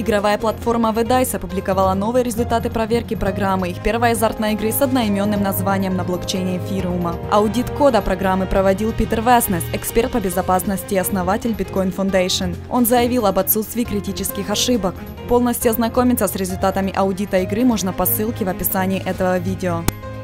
Игровая платформа VDICE опубликовала новые результаты проверки программы их первой азартной игры с одноименным названием на блокчейне эфириума. Аудит кода программы проводил Питер Веснес, эксперт по безопасности и основатель Bitcoin Foundation. Он заявил об отсутствии критических ошибок. Полностью ознакомиться с результатами аудита игры можно по ссылке в описании этого видео.